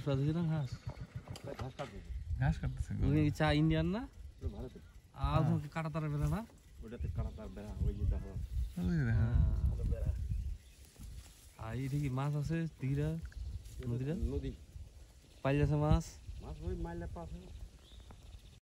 পাচ্ছি না ঘাস ঘাস কাটতেছে ঘাস কাটতেছে ওই চা ইন্ডিয়ান না ভারতে আর তোমাকে কাটা তারা বেড়া না ওটাতে কাটা তার বেড়া ওই যে দেখো ওই যে দেখা বেড়া আর এইটা কি মাছ আছে দিঘিরা নদীরা নদী পাইল আছে মাছ মাছ ওই মাইলে পাশে